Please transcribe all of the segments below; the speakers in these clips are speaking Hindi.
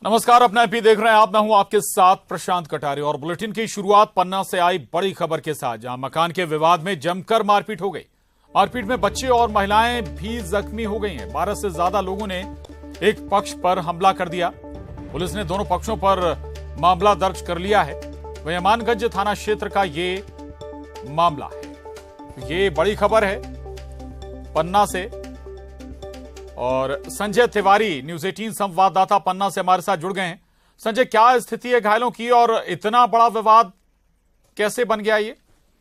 नमस्कार, अपना एपी देख रहे हैं आप। मैं हूं आपके साथ प्रशांत कटारे और बुलेटिन की शुरुआत पन्ना से आई बड़ी खबर के साथ, जहां मकान के विवाद में जमकर मारपीट हो गई। मारपीट में बच्चे और महिलाएं भी जख्मी हो गई हैं। 12 से ज्यादा लोगों ने एक पक्ष पर हमला कर दिया। पुलिस ने दोनों पक्षों पर मामला दर्ज कर लिया है। वहीं अमानगंज थाना क्षेत्र का ये मामला है। ये बड़ी खबर है पन्ना से। और संजय तिवारी न्यूज 18 संवाददाता पन्ना से हमारे साथ जुड़ गए हैं। संजय, क्या स्थिति है घायलों की और इतना बड़ा विवाद कैसे बन गया ये?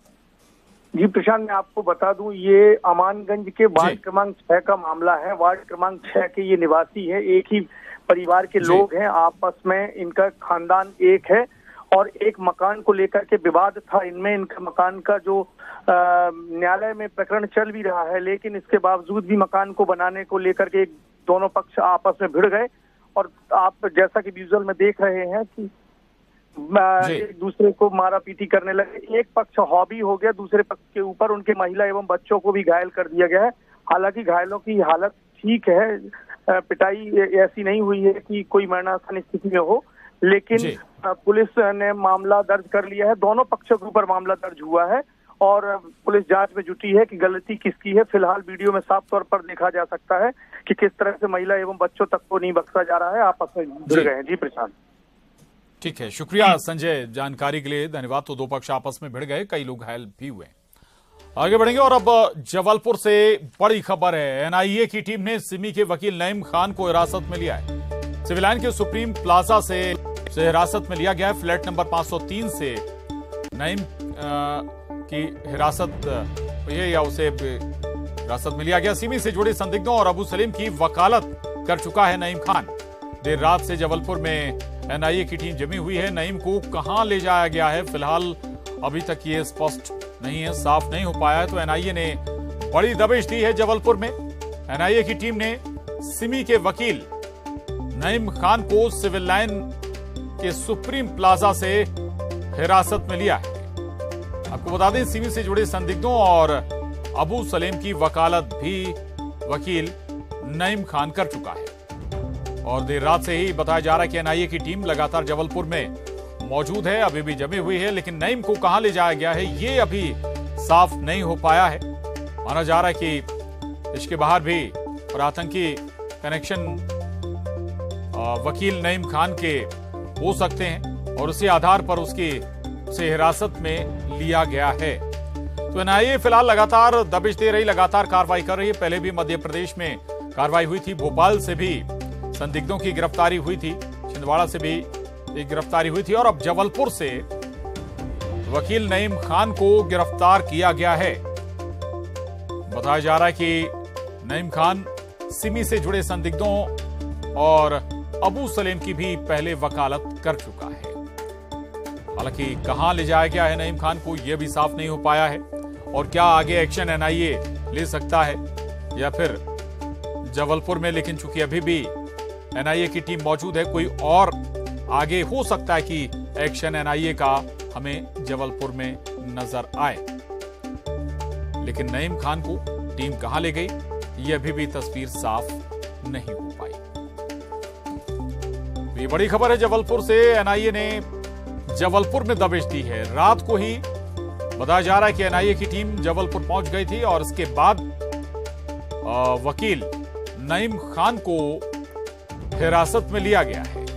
जी प्रशांत, मैं आपको बता दूं, ये अमानगंज के वार्ड क्रमांक 6 का मामला है। वार्ड क्रमांक 6 के ये निवासी है, एक ही परिवार के लोग हैं। आपस में इनका खानदान एक है और एक मकान को लेकर के विवाद था इनमें। इनका मकान का जो न्यायालय में प्रकरण चल भी रहा है, लेकिन इसके बावजूद भी मकान को बनाने को लेकर के दोनों पक्ष आपस में भिड़ गए। और आप जैसा कि विजुअल में देख रहे हैं कि एक दूसरे को मारा पीटी करने लगे। एक पक्ष हॉबी हो गया, दूसरे पक्ष के ऊपर उनके महिला एवं बच्चों को भी घायल कर दिया गया है। हालांकि घायलों की हालत ठीक है, पिटाई ऐसी नहीं हुई है कि कोई मरणासन स्थिति में हो, लेकिन पुलिस ने मामला दर्ज कर लिया है। दोनों पक्षों के ऊपर मामला दर्ज हुआ है और पुलिस जांच में जुटी है कि गलती किसकी है। फिलहाल वीडियो में साफ तौर पर देखा जा सकता है कि किस तरह से महिला एवं बच्चों तक को नहीं बख्शा जा रहा है, आपस में जुड़ गए हैं। जी प्रशांत। ठीक है, शुक्रिया संजय जानकारी के लिए, धन्यवाद। तो दो पक्ष आपस में भिड़ गए, कई लोग घायल भी हुए। आगे बढ़ेंगे और अब जबलपुर से बड़ी खबर है। एनआईए की टीम ने सिमी के वकील नईम खान को हिरासत में लिया है। सिविल लाइन के सुप्रीम प्लाजा से हिरासत में लिया गया है। फ्लैट नंबर 503 से नईम की हिरासत हुई या उसे हिरासत में लिया गया। सिमी से जुड़े संदिग्धों और अबू सलीम की वकालत कर चुका है नईम खान। देर रात से जबलपुर में एनआईए की टीम जमी हुई है। नईम को कहां ले जाया गया है, फिलहाल अभी तक ये स्पष्ट नहीं है, साफ नहीं हो पाया है। तो एनआईए ने बड़ी दबिश दी है जबलपुर में। एनआईए की टीम ने सिमी के वकील नईम खान को सिविल लाइन के सुप्रीम प्लाजा से हिरासत में लिया है। आपको बता दें, सिमी से जुड़े संदिग्धों और अबू सलीम की वकालत भी वकील नईम खान कर चुका है। और देर रात से ही बताया जा रहा है कि एनआईए की टीम लगातार जबलपुर में मौजूद है, अभी भी जमी हुई है। लेकिन नईम को कहां ले जाया गया है ये अभी साफ नहीं हो पाया है। माना जा रहा है कि इसके बाहर भी और आतंकी कनेक्शन वकील नईम खान के हो सकते हैं और उसी आधार पर उसे हिरासत में लिया गया है। तो एनआईए फिलहाल लगातार दबिश दे रही, लगातार कार्रवाई कर रही है। पहले भी मध्य प्रदेश में कार्रवाई हुई थी, भोपाल से भी संदिग्धों की गिरफ्तारी हुई थी, छिंदवाड़ा से भी एक गिरफ्तारी हुई थी और अब जबलपुर से वकील नईम खान को गिरफ्तार किया गया है। बताया जा रहा है कि नईम खान सिमी से जुड़े संदिग्धों और अबू सलीम की भी पहले वकालत कर चुका है। हालांकि कहां ले जाया गया है नईम खान को यह भी साफ नहीं हो पाया है। और क्या आगे एक्शन एनआईए ले सकता है या फिर जबलपुर में, लेकिन चूंकि अभी भी एनआईए की टीम मौजूद है, कोई और आगे हो सकता है कि एक्शन एनआईए का हमें जबलपुर में नजर आए। लेकिन नईम खान को टीम कहां ले गई ये अभी भी तस्वीर साफ नहीं हो पाई। तो ये बड़ी खबर है जबलपुर से। एनआईए ने जबलपुर में दबिश दी है। रात को ही बताया जा रहा है कि एनआईए की टीम जबलपुर पहुंच गई थी और इसके बाद वकील नईम खान को हिरासत में लिया गया है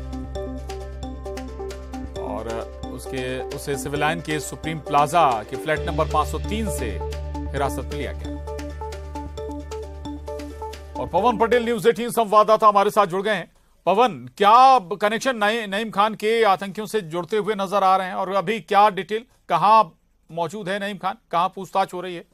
और उसे सिविल लाइन के सुप्रीम प्लाजा के फ्लैट नंबर 503 से हिरासत में लिया गया। और पवन पटेल न्यूज 18 संवाददाता हमारे साथ जुड़ गए हैं। पवन, क्या कनेक्शन नईम खान के आतंकियों से जुड़ते हुए नजर आ रहे हैं और अभी क्या डिटेल, कहां मौजूद है नईम खान, कहां पूछताछ हो रही है?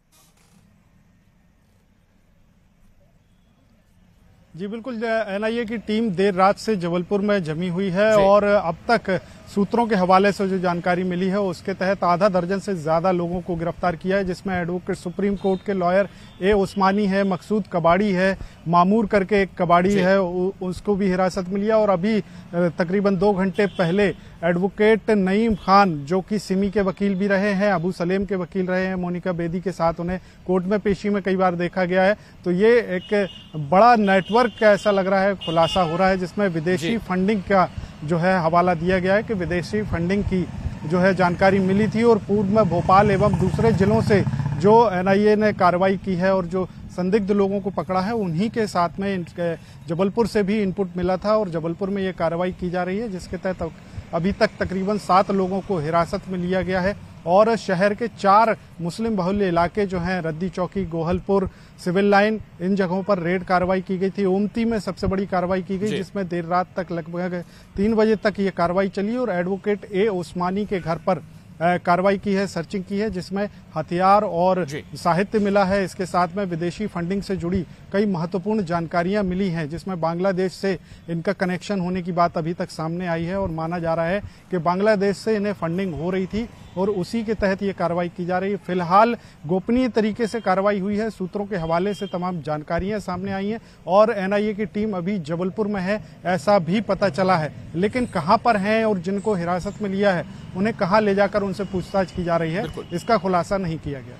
जी बिल्कुल, एनआईए की टीम देर रात से जबलपुर में जमी हुई है और अब तक सूत्रों के हवाले से जो जानकारी मिली है उसके तहत आधा दर्जन से ज्यादा लोगों को गिरफ्तार किया है, जिसमें एडवोकेट सुप्रीम कोर्ट के लॉयर ए उस्मानी है, मकसूद कबाड़ी है, मामूर करके एक कबाड़ी है, उसको भी हिरासत में लिया। और अभी तकरीबन 2 घंटे पहले एडवोकेट नईम खान, जो कि सिमी के वकील भी रहे हैं, अबू सलेम के वकील रहे हैं, मोनिका बेदी के साथ उन्हें कोर्ट में पेशी में कई बार देखा गया है। तो ये एक बड़ा नेटवर्क का ऐसा लग रहा है खुलासा हो रहा है, जिसमें विदेशी फंडिंग का जो है हवाला दिया गया है कि विदेशी फंडिंग की जो है जानकारी मिली थी और पूर्व में भोपाल एवं दूसरे जिलों से जो एनआईए ने कार्रवाई की है और जो संदिग्ध लोगों को पकड़ा है, उन्हीं के साथ में जबलपुर से भी इनपुट मिला था और जबलपुर में ये कार्रवाई की जा रही है, जिसके तहत अभी तक तकरीबन 7 लोगों को हिरासत में लिया गया है और शहर के 4 मुस्लिम बहुल्य इलाके जो हैं, रद्दी चौकी, गोहलपुर, सिविल लाइन, इन जगहों पर रेड कार्रवाई की गई थी। ओमती में सबसे बड़ी कार्रवाई की गई, जिसमें देर रात तक लगभग 3 बजे तक ये कार्रवाई चली और एडवोकेट ए उस्मानी के घर पर कार्रवाई की है, सर्चिंग की है, जिसमें हथियार और साहित्य मिला है। इसके साथ में विदेशी फंडिंग से जुड़ी कई महत्वपूर्ण जानकारियां मिली हैं, जिसमें बांग्लादेश से इनका कनेक्शन होने की बात अभी तक सामने आई है और माना जा रहा है कि बांग्लादेश से इन्हें फंडिंग हो रही थी और उसी के तहत ये कार्रवाई की जा रही है। फिलहाल गोपनीय तरीके से कार्रवाई हुई है, सूत्रों के हवाले से तमाम जानकारियां सामने आई हैं और एनआईए की टीम अभी जबलपुर में है, ऐसा भी पता चला है। लेकिन कहां पर हैं और जिनको हिरासत में लिया है, उन्हें कहां ले जाकर उनसे पूछताछ की जा रही है, इसका खुलासा नहीं किया गया।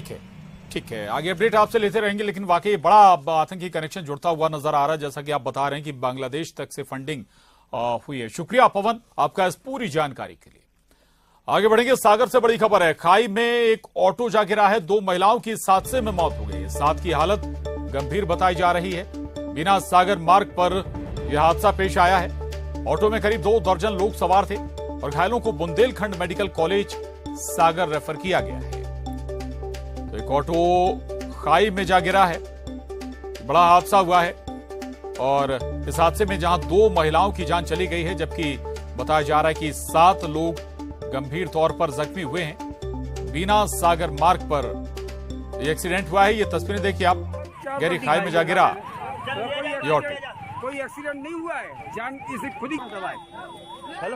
ठीक है, आगे अपडेट आपसे लेते रहेंगे। लेकिन वाकई बड़ा आतंकी कनेक्शन जुड़ता हुआ नजर आ रहा है, जैसा कि आप बता रहे हैं कि बांग्लादेश तक से फंडिंग हुई है। शुक्रिया पवन आपका इस पूरी जानकारी के लिए। आगे बढ़ेंगे, सागर से बड़ी खबर है। खाई में एक ऑटो जा गिरा है, 2 महिलाओं की इस हादसे में मौत हो गई है। 7 की हालत गंभीर बताई जा रही है। बिना सागर मार्ग पर यह हादसा पेश आया है। ऑटो में करीब 2 दर्जन लोग सवार थे और घायलों को Bundelkhand medical college Sagar refer किया गया है। तो एक ऑटो खाई में जा गिरा है, बड़ा हादसा हुआ है और इस हादसे में जहां 2 महिलाओं की जान चली गई है, जबकि बताया जा रहा है कि 7 लोग गंभीर तौर पर जख्मी हुए हैं। बीना सागर मार्ग पर यह एक्सीडेंट हुआ है। ये तस्वीरें देखिए आप, गहरी खाई में जा गिरा ये ऑटो। कोई एक्सीडेंट नहीं हुआ है, जान किसी खुद ही हेलो।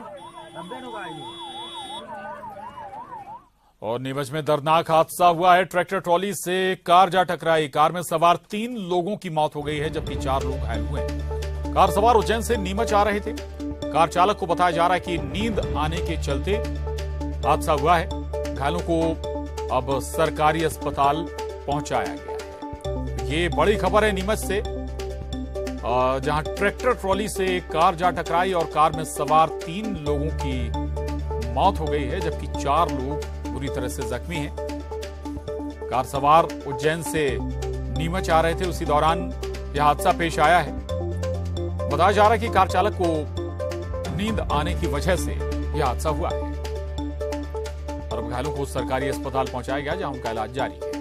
और नीमच में दर्दनाक हादसा हुआ है। ट्रैक्टर ट्रॉली से कार जा टकराई। कार में सवार 3 लोगों की मौत हो गई है, जबकि 4 लोग घायल हुए हैं। कार सवार उज्जैन से नीमच आ रहे थे। कार चालक को बताया जा रहा है कि नींद आने के चलते हादसा हुआ है। घायलों को अब सरकारी अस्पताल पहुंचाया गया है। ये बड़ी खबर है नीमच से, जहां ट्रैक्टर ट्रॉली से कार जा टकराई और कार में सवार 3 लोगों की मौत हो गई है, जबकि 4 लोग बुरी तरह से जख्मी हैं। कार सवार उज्जैन से नीमच आ रहे थे, उसी दौरान यह हादसा पेश आया है। बताया जा रहा है कि कार चालक को नींद आने की वजह से यह हादसा हुआ है और अब घायलों को सरकारी अस्पताल पहुंचाया गया, जहां उनका इलाज जारी है।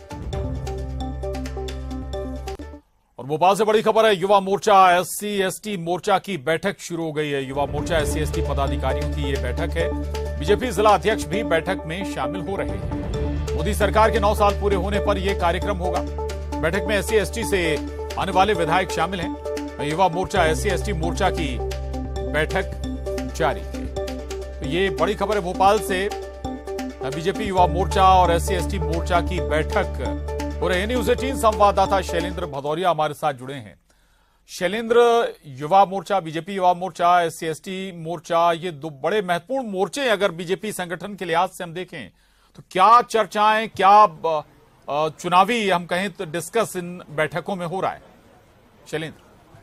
और भोपाल से बड़ी खबर है। युवा मोर्चा SC/ST मोर्चा की बैठक शुरू हो गई है। युवा मोर्चा SC/ST पदाधिकारियों की यह बैठक है। बीजेपी जिला अध्यक्ष भी बैठक में शामिल हो रहे हैं। मोदी सरकार के 9 साल पूरे होने पर यह कार्यक्रम होगा। बैठक में SC/ST से आने वाले विधायक शामिल हैं। युवा मोर्चा SC/ST मोर्चा की बैठक जारी है। तो ये बड़ी खबर है भोपाल से। बीजेपी युवा मोर्चा और SC/ST मोर्चा की बैठक हो रही है। न्यूज़ 18 संवाददाता शैलेंद्र भदौरिया हमारे साथ जुड़े हैं। शैलेंद्र, युवा मोर्चा, बीजेपी युवा मोर्चा, SC/ST मोर्चा, ये 2 बड़े महत्वपूर्ण मोर्चे अगर बीजेपी संगठन के लिहाज से हम देखें तो क्या चर्चाएं, क्या चुनावी हम कहें तो डिस्कस इन बैठकों में हो रहा है? शैलेंद्र।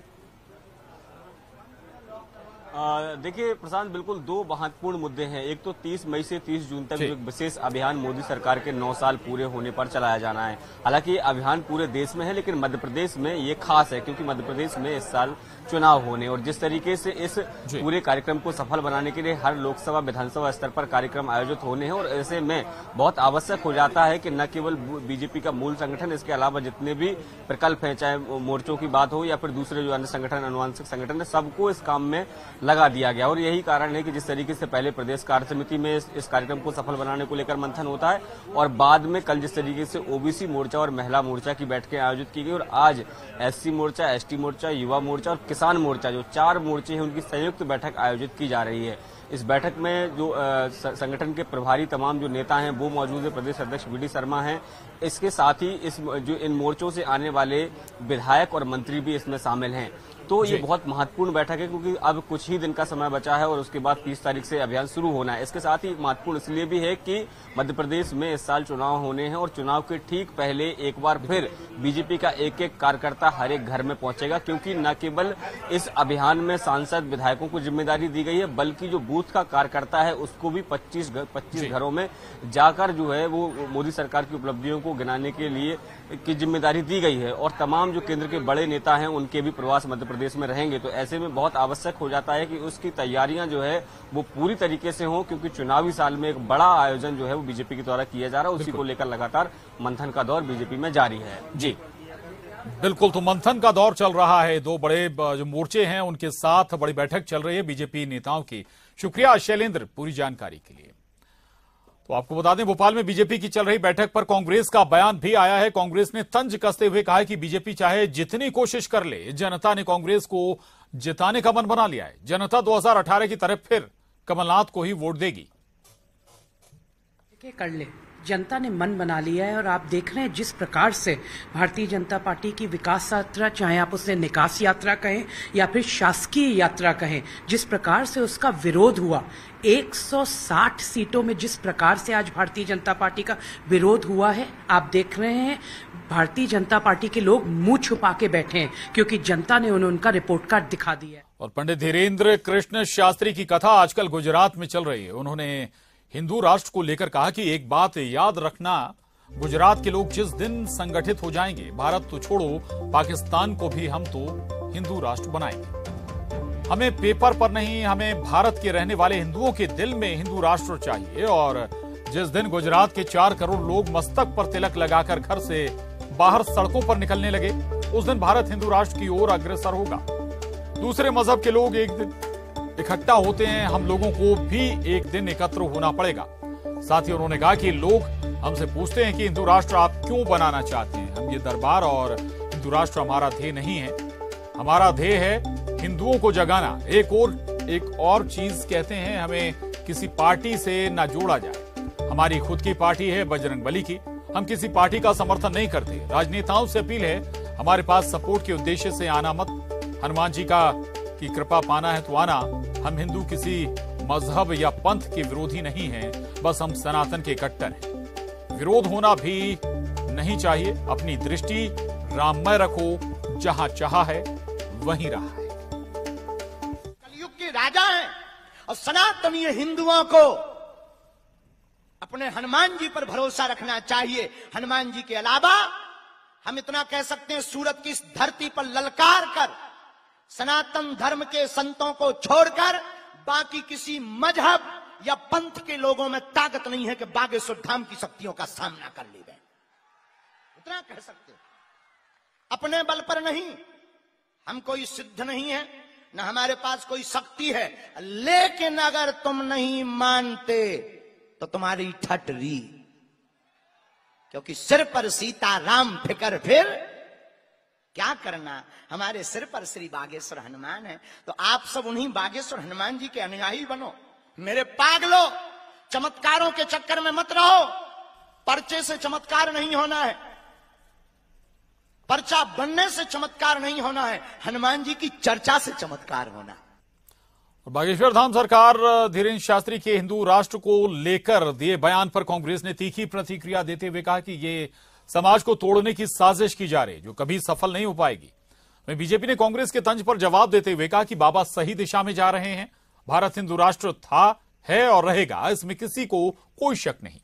देखिए प्रशांत, बिल्कुल 2 महत्वपूर्ण मुद्दे हैं। एक तो 30 मई से 30 जून तक जो विशेष अभियान मोदी सरकार के 9 साल पूरे होने पर चलाया जाना है। हालांकि ये अभियान पूरे देश में है, लेकिन मध्य प्रदेश में ये खास है क्योंकि मध्य प्रदेश में इस साल चुनाव होने और जिस तरीके से इस पूरे कार्यक्रम को सफल बनाने के लिए हर लोकसभा विधानसभा स्तर पर कार्यक्रम आयोजित होने हैं और ऐसे में बहुत आवश्यक हो जाता है कि न केवल बीजेपी का मूल संगठन, इसके अलावा जितने भी प्रकल्प हैं, चाहे मोर्चों की बात हो या फिर दूसरे जो अन्य संगठन, अनुवांशिक संगठन है, सबको इस काम में लगा दिया गया। और यही कारण है कि जिस तरीके से पहले प्रदेश कार्य समिति में इस कार्यक्रम को सफल बनाने को लेकर मंथन होता है और बाद में कल जिस तरीके से ओबीसी मोर्चा और महिला मोर्चा की बैठकें आयोजित की गई और आज SC मोर्चा, ST मोर्चा, युवा मोर्चा और किसान मोर्चा, जो 4 मोर्चे हैं, उनकी संयुक्त बैठक आयोजित की जा रही है। इस बैठक में जो संगठन के प्रभारी तमाम जो नेता हैं वो मौजूद है। प्रदेश अध्यक्ष VD शर्मा हैं। इसके साथ ही जो इन मोर्चों से आने वाले विधायक और मंत्री भी इसमें शामिल हैं। तो ये बहुत महत्वपूर्ण बैठक है, क्योंकि अब कुछ ही दिन का समय बचा है और उसके बाद 30 तारीख से अभियान शुरू होना है। इसके साथ ही महत्वपूर्ण इसलिए भी है कि मध्य प्रदेश में इस साल चुनाव होने हैं और चुनाव के ठीक पहले एक बार फिर बीजेपी का एक एक कार्यकर्ता हर एक घर में पहुंचेगा, क्योंकि न केवल इस अभियान में सांसद विधायकों को जिम्मेदारी दी गई है, बल्कि जो बूथ का कार्यकर्ता है उसको भी 25 घरों में जाकर जो है वो मोदी सरकार की उपलब्धियों को गिनाने के लिए की जिम्मेदारी दी गई है। और तमाम जो केंद्र के बड़े नेता हैं उनके भी प्रवास मध्य प्रदेश में रहेंगे, तो ऐसे में बहुत आवश्यक हो जाता है कि उसकी तैयारियां जो है वो पूरी तरीके से हों, क्योंकि चुनावी साल में एक बड़ा आयोजन जो है वो बीजेपी के द्वारा किया जा रहा है। उसी को लेकर लगातार मंथन का दौर बीजेपी में जारी है। जी बिल्कुल, तो मंथन का दौर चल रहा है, दो बड़े जो मोर्चे हैं उनके साथ बड़ी बैठक चल रही है बीजेपी नेताओं की। शुक्रिया शैलेंद्र पूरी जानकारी के लिए। तो आपको बता दें, भोपाल में बीजेपी की चल रही बैठक पर कांग्रेस का बयान भी आया है। कांग्रेस ने तंज कसते हुए कहा है कि बीजेपी चाहे जितनी कोशिश कर ले, जनता ने कांग्रेस को जिताने का मन बना लिया है। जनता 2018 की तरह फिर कमलनाथ को ही वोट देगी। कर ले, जनता ने मन बना लिया है और आप देख रहे हैं जिस प्रकार से भारतीय जनता पार्टी की विकास यात्रा, चाहे आप उसे निकास यात्रा कहें या फिर शासकीय यात्रा कहें, जिस प्रकार से उसका विरोध हुआ, 160 सीटों में जिस प्रकार से आज भारतीय जनता पार्टी का विरोध हुआ है, आप देख रहे हैं भारतीय जनता पार्टी के लोग मुंह छुपा के बैठे हैं, क्योंकि जनता ने उन्हें उनका रिपोर्ट कार्ड दिखा दिया है। और पंडित धीरेन्द्र कृष्ण शास्त्री की कथा आजकल गुजरात में चल रही है। उन्होंने हिंदू राष्ट्र को लेकर कहा कि एक बात याद रखना, गुजरात के लोग जिस दिन संगठित हो जाएंगे, भारत तो छोड़ो पाकिस्तान को भी हम तो हिंदू राष्ट्र बनाएंगे। हमें पेपर पर नहीं, हमें भारत के रहने वाले हिंदुओं के दिल में हिंदू राष्ट्र चाहिए। और जिस दिन गुजरात के 4 करोड़ लोग मस्तक पर तिलक लगाकर घर से बाहर सड़कों पर निकलने लगे, उस दिन भारत हिंदू राष्ट्र की ओर अग्रसर होगा। दूसरे मजहब के लोग एक दिन इकट्ठा होते हैं, हम लोगों को भी एक दिन एकत्र होना पड़ेगा। साथ ही उन्होंने कहा कि लोग हमसे पूछते हैं कि हिंदू राष्ट्र आप क्यों बनाना चाहते हैं। हम ये दरबार और हिंदू राष्ट्र हमारा ध्येय नहीं है, हमारा ध्येय है हिंदुओं को जगाना। एक और चीज कहते हैं, हमें किसी पार्टी से ना जोड़ा जाए। हमारी खुद की पार्टी है बजरंगबली की, हम किसी पार्टी का समर्थन नहीं करते। राजनेताओं से अपील है, हमारे पास सपोर्ट के उद्देश्य से आना मत। हनुमान जी की कृपा पाना है तो आना। हम हिंदू किसी मजहब या पंथ के विरोधी नहीं हैं, बस हम सनातन के कट्टर हैं। विरोध होना भी नहीं चाहिए। अपनी दृष्टि राममय रखो, जहां चाहा है वहीं रहा है। कलयुग के राजा हैं और सनातनीय हिंदुओं को अपने हनुमान जी पर भरोसा रखना चाहिए। हनुमान जी के अलावा हम इतना कह सकते हैं, सूरत की इस धरती पर ललकार कर सनातन धर्म के संतों को छोड़कर बाकी किसी मजहब या पंथ के लोगों में ताकत नहीं है कि बागेश्वर धाम की शक्तियों का सामना कर ले। इतना कह सकते, अपने बल पर नहीं, हम कोई सिद्ध नहीं है, न हमारे पास कोई शक्ति है, लेकिन अगर तुम नहीं मानते तो तुम्हारी ठटरी, क्योंकि सिर पर सीता राम फिकर फिर क्या करना। हमारे सिर पर श्री बागेश्वर हनुमान है, तो आप सब उन्हीं बागेश्वर हनुमान जी के अनुयायी बनो। मेरे पागलो, चमत्कारों के चक्कर में मत रहो। पर्चे से चमत्कार नहीं होना है, पर्चा बनने से चमत्कार नहीं होना है, हनुमान जी की चर्चा से चमत्कार होना है। बागेश्वर धाम सरकार धीरेन्द्र शास्त्री के हिंदू राष्ट्र को लेकर दिए बयान पर कांग्रेस ने तीखी प्रतिक्रिया देते हुए कहा कि ये समाज को तोड़ने की साजिश की जा रही है, जो कभी सफल नहीं हो पाएगी। वहीं बीजेपी ने कांग्रेस के तंज पर जवाब देते हुए कहा कि बाबा सही दिशा में जा रहे हैं। भारत हिंदू राष्ट्र था, है और रहेगा, इसमें किसी को कोई शक नहीं।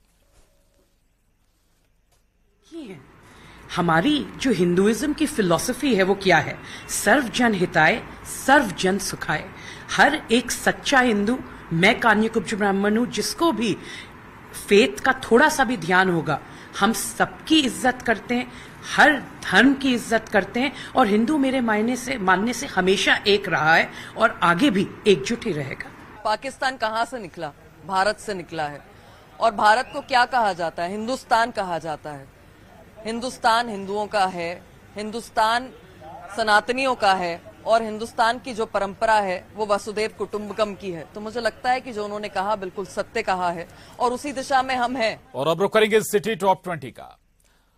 हमारी जो हिंदुइज्म की फिलॉसफी है वो क्या है? सर्व जन हिताय, सर्व जन सुखाय। हर एक सच्चा हिंदू, मैं कान्यकुब्ज ब्राह्मण हूं, जिसको भी फेथ का थोड़ा सा भी ध्यान होगा, हम सबकी इज्जत करते हैं, हर धर्म की इज्जत करते हैं, और हिंदू मेरे मानने से हमेशा एक रहा है और आगे भी एकजुट ही रहेगा। पाकिस्तान कहाँ से निकला? भारत से निकला है। और भारत को क्या कहा जाता है? हिंदुस्तान कहा जाता है। हिंदुस्तान हिंदुओं का है, हिंदुस्तान सनातनियों का है, और हिंदुस्तान की जो परंपरा है वो वसुदेव कुटुंबकम की है। तो मुझे लगता है कि जो उन्होंने कहा बिल्कुल सत्य कहा है और उसी दिशा में हम हैं। और अब रुक करेंगे सिटी टॉप 20 का।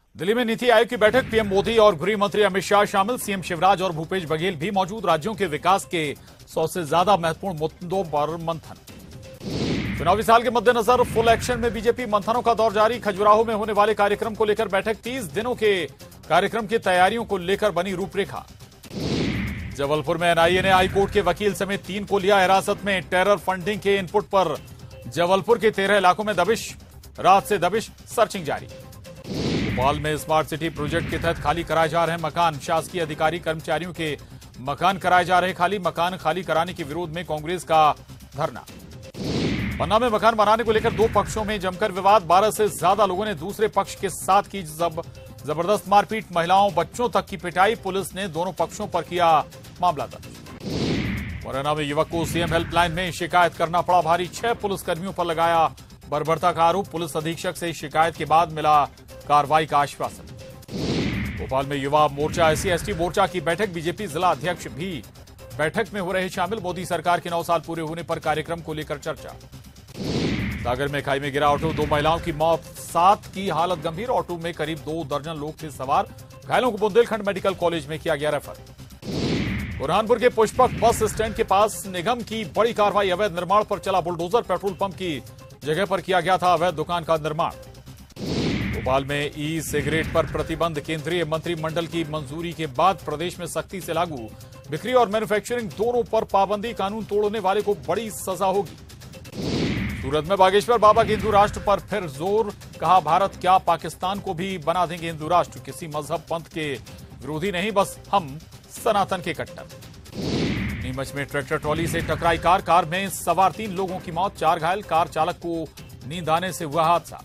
दिल्ली में नीति आयोग की बैठक, पीएम मोदी और गृह मंत्री अमित शाह शामिल, सीएम शिवराज और भूपेश बघेल भी मौजूद। राज्यों के विकास के 100 से ज्यादा महत्वपूर्ण मुद्दों पर मंथन। चुनावी साल के मद्देनजर फुल एक्शन में बीजेपी, मंथनों का दौर जारी। खजुराहो में होने वाले कार्यक्रम को लेकर बैठक, 30 दिनों के कार्यक्रम की तैयारियों को लेकर बनी रूपरेखा। जबलपुर में एनआईए ने हाईकोर्ट के वकील समेत 3 को लिया हिरासत में। टेरर फंडिंग के इनपुट पर जबलपुर के 13 इलाकों में दबिश, रात से दबिश, सर्चिंग जारी। भोपाल में स्मार्ट सिटी प्रोजेक्ट के तहत खाली कराए जा रहे मकान, शासकीय अधिकारी कर्मचारियों के मकान कराए जा रहे खाली। मकान खाली कराने के विरोध में कांग्रेस का धरना। पन्ना में मकान बनाने को लेकर 2 पक्षों में जमकर विवाद, 12 से ज्यादा लोगों ने दूसरे पक्ष के साथ की जबरदस्त मारपीट, महिलाओं बच्चों तक की पिटाई। पुलिस ने दोनों पक्षों पर किया मामला दर्ज। मुरैना में युवक को सीएम हेल्पलाइन में शिकायत करना पड़ा भारी, 6 पुलिसकर्मियों पर लगाया बर्बरता का आरोप। पुलिस अधीक्षक से शिकायत के बाद मिला कार्रवाई का आश्वासन। भोपाल में युवा मोर्चा, SC/ST मोर्चा की बैठक, बीजेपी जिला अध्यक्ष भी बैठक में हो रहे शामिल। मोदी सरकार के 9 साल पूरे होने पर कार्यक्रम को लेकर चर्चा। सागर में खाई में गिरा ऑटो, 2 महिलाओं की मौत, 7 की हालत गंभीर। ऑटो में करीब 2 दर्जन लोग थे सवार। घायलों को बुंदेलखंड मेडिकल कॉलेज में किया गया रेफर। बुरहानपुर के पुष्पक बस स्टैंड के पास निगम की बड़ी कार्रवाई, अवैध निर्माण पर चला बुलडोजर। पेट्रोल पंप की जगह पर किया गया था अवैध दुकान का निर्माण। भोपाल में ई सिगरेट पर प्रतिबंध, केंद्रीय मंत्रिमंडल की मंजूरी के बाद प्रदेश में सख्ती से लागू। बिक्री और मैन्युफैक्चरिंग दोनों पर पाबंदी, कानून तोड़ने वाले को बड़ी सजा होगी। सूरत में बागेश्वर बाबा के हिंदू राष्ट्र पर फिर जोर, कहा भारत क्या पाकिस्तान को भी बना देंगे हिंदू राष्ट्र। किसी मजहब पंथ के विरोधी नहीं, बस हम सनातन के कट्टर। नीमच में ट्रैक्टर ट्रॉली से टकराई कार, कार में सवार 3 लोगों की मौत, 4 घायल। कार चालक को नींद आने से हुआ हादसा।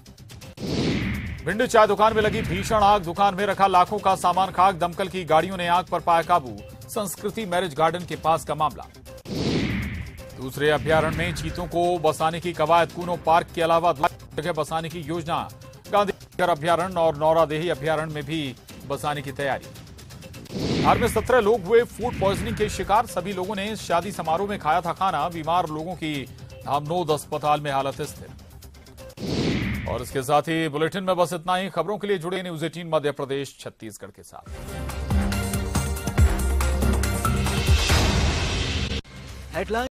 भिंड चाय दुकान में लगी भीषण आग, दुकान में रखा लाखों का सामान खाक। दमकल की गाड़ियों ने आग पर पाया काबू। संस्कृति मैरिज गार्डन के पास का मामला। दूसरे अभ्यारण्य में चीतों को बसाने की कवायद, कूनो पार्क के अलावा दूसरी जगह बसाने की योजना। गांधी अभ्यारण्य और नौरादेही अभ्यारण्य में भी बसाने की तैयारी। बिहार में 17 लोग हुए फूड पॉइजनिंग के शिकार, सभी लोगों ने शादी समारोह में खाया था खाना। बीमार लोगों की धामनोद अस्पताल में हालत स्थिर। और इसके साथ ही बुलेटिन में बस इतना ही। खबरों के लिए जुड़े न्यूज 18 मध्य प्रदेश छत्तीसगढ़ के साथ। हेडलाइन